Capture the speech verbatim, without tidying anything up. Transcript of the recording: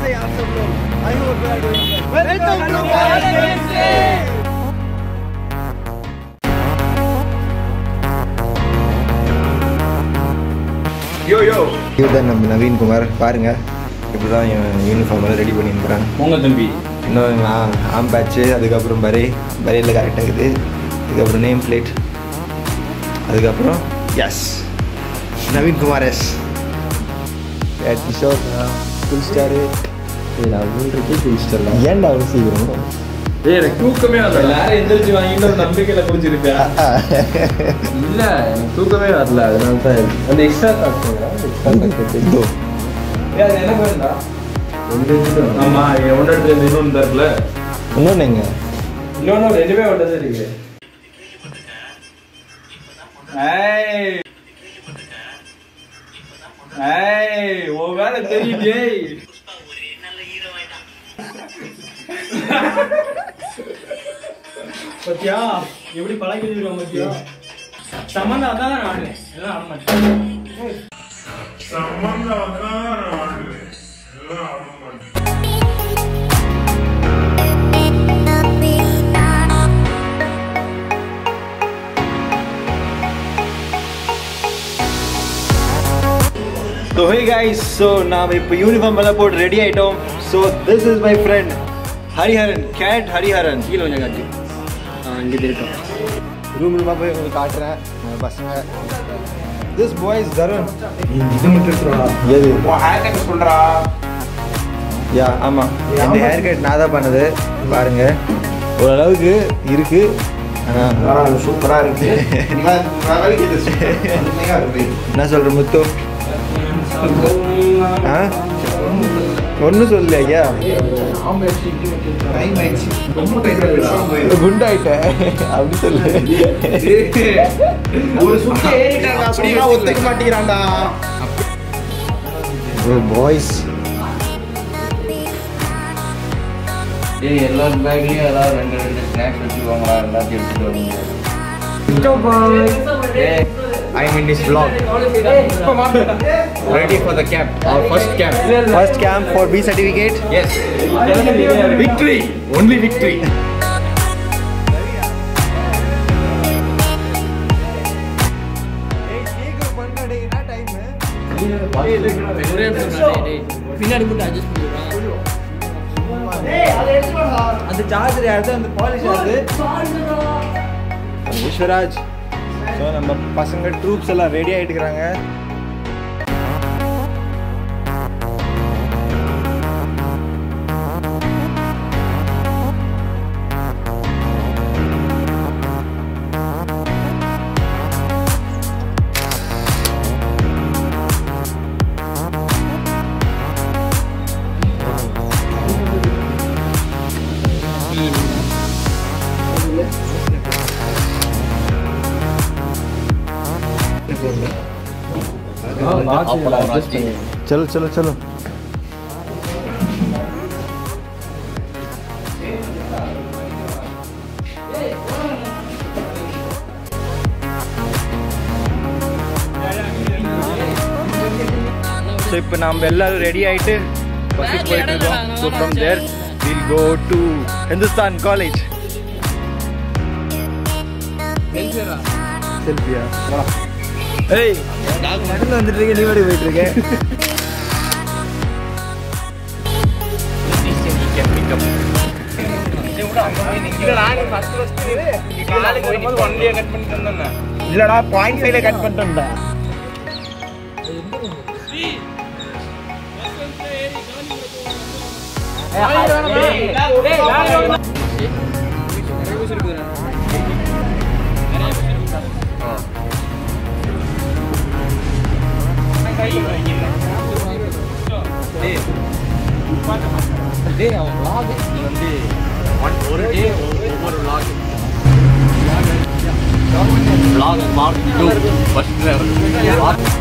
Hi, I'm Sablo. I hope you are doing well. Welcome to Wednesday. Yo yo. இதுதான் நம்ம நவீன் குமார் பாருங்க இப்படிதான் uniform எல்லாம் ரெடி பண்ணியிருக்கிறாங்க உங்க தம்பி இன்னும் நான் ஆம் பேட்ச்சு அதுக்கப்புறம் பரே பரையில் கரெக்டாக இருக்குது அதுக்கப்புறம் நேம் பிளேட் அதுக்கப்புறம் S Naveen Kumar S Kishore full star full star ஏன்டா அவ்வளோ சீக்கிரம் ஏய் எனக்கு தூக்கமே வரல எல்லாரும் எந்திரிச்சு வாங்கிட்டு நம்பிக்கையில் குடிச்சிருப்பேன் இல்லை எனக்கு தூக்கமே வரல அதனால தான் அந்த எக்ஸ்ட்ரா இதோ என்ன பண்ணா ஆமாம் ஒன்று எடுத்து இன்னொன்று தரல இன்னொன்று எங்க இன்னொன்று ரெண்டுமே ஒன்று இருக்கு ஏய் ஏய் ஓ வேலை தெரியுதே பத்தியா எப்படி பழகி வச்சிருக்கோம் பத்தியா சம்பந்தம் அதான் நான் ஆடுவேன் எல்லாம் ஆட மாட்டேன் சம்பந்தம் அதான் நான் ஆடுவேன் எல்லாம் ஆட மாட்டேன் So hey guys, so நாம் இப்போ யூனிஃபார்ம் எல்லாம் போட்டு ரெடி ஆயிட்டோம். So this is my friend Hariharan, cat Hariharan. கீழே கொஞ்சம் காட்டு இங்கே இருக்கோம் ரூம் ரூமாக போய் உங்களுக்கு காட்டுறேன் பசங்க. This boy is Dharun. இது மட்டும் சொல்றா. எது? ஓ ஹேர் கட் சொல்றா. யா ஆமா. இந்த ஹேர் கட் நான் தான் பண்ணது. பாருங்க. ஓரளவுக்கு இருக்கு. ஆனா சூப்பரா இருக்கு. நான் நாளைக்கு இது உண்மையா இருக்கு. என்ன சொல்ற முத்து? ஒன்னும் சொல்லல ஐயா குண்டாயிட்ட அப்படி சொல்லு ஒரு சுத்தி ஏறிட்டாங்க அப்படினா ஒத்துக்க மாட்டேங்கறான்டா பாய்ஸ் ஏய் எல்லா பேக்லயும் ஏதாவது ரெண்டு ரெண்டு ஸ்நாக்ஸ் வச்சுக்கோங்களா எல்லாத்தையும் எடுத்துட்டு வாங்க Hey, I'm in this vlog. Ready for the camp. Our first camp. First camp for B certificate. Yes. Victory. Only victory. பின்னாடி போட்டு அட்ஜஸ்ட் பண்ணிடுறேன். அந்த சார்ஜர் யாரு அந்த பாலிஷ் யாரு விஸ்வராஜ். ஸோ நம்ம பசங்க ட்ரூப்ஸ் எல்லாம் ரெடி ஆகிட்டு இருக்கிறாங்க. चलो चलो चलो so இப்போ நாம எல்லாரும் ரெடி ஆயிட்டு பஸ்க்கு போயிட்டு இருக்கோம். So from there we'll go to Hindustan College. செல்ஃபியா ஏய் நான் நடுல வந்துட்டு இருக்கேன், நீ ஓடி போயிட்டு இருக்கேன். இல்லடா பாயிண்ட் ஃபைவ்ல கட் பண்ணிட்டேன்டா. டேய் அவன் vlog நீ வந்து ஒரு டே ஒவ்வொரு vlog vlog part two first